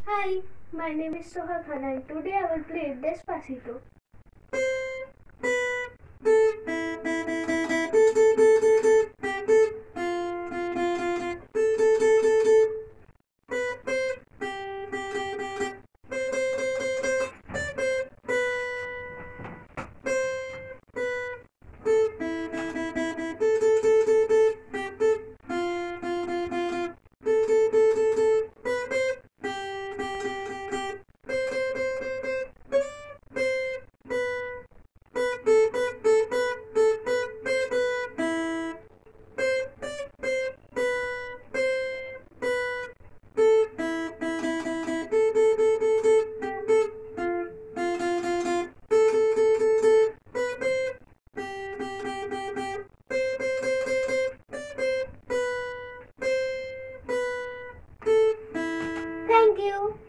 Hi, my name is Soha Khan and today I will play Despacito. Thank you.